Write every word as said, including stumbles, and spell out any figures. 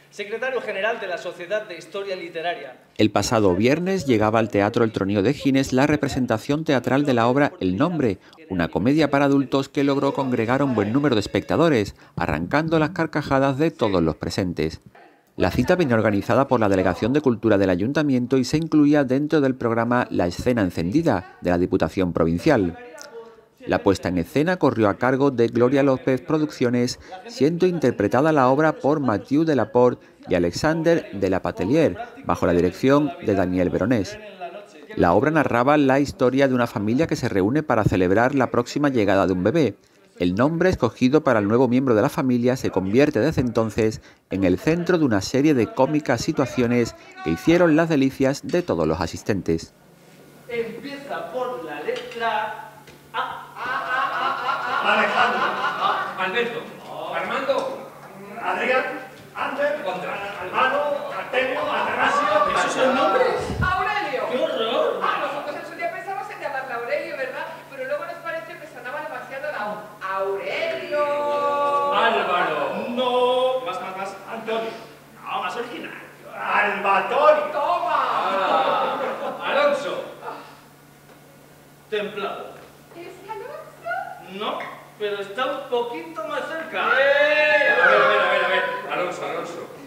secretario general de la Sociedad de Historia Literaria. El pasado viernes llegaba al Teatro El Tronío de Gines la representación teatral de la obra El Nombre, una comedia para adultos que logró congregar un buen número de espectadores, arrancando las carcajadas de todos los presentes. La cita venía organizada por la Delegación de Cultura del Ayuntamiento y se incluía dentro del programa La Escena Encendida, de la Diputación Provincial. La puesta en escena corrió a cargo de Gloria López Producciones, siendo interpretada la obra por Mathieu Delaporte y Alexander de la Patelier, bajo la dirección de Daniel Veronés. La obra narraba la historia de una familia que se reúne para celebrar la próxima llegada de un bebé. El nombre escogido para el nuevo miembro de la familia se convierte desde entonces en el centro de una serie de cómicas situaciones que hicieron las delicias de todos los asistentes. Empieza por la letra A. Alejandro, Alberto, Armando, Adrián, Ander, Contra. Albano, Artemio, Atanasio. ¿Esos son nombres? ¡Aurelio! ¡Qué horror! Ah, nosotros en su día pensamos en llamarla Aurelio, ¿verdad? Pero luego nos pareció que sonaba demasiado la O. ¡Aurelio! Álvaro, No. Más, más, más. Antonio, No, más original. Alvatorio, ¡Toma! ah, Alonso, Templado. ¿Es Alonso? No, pero está un poquito más cerca. a ver, a ver, a ver, a ver, Alonso, Alonso.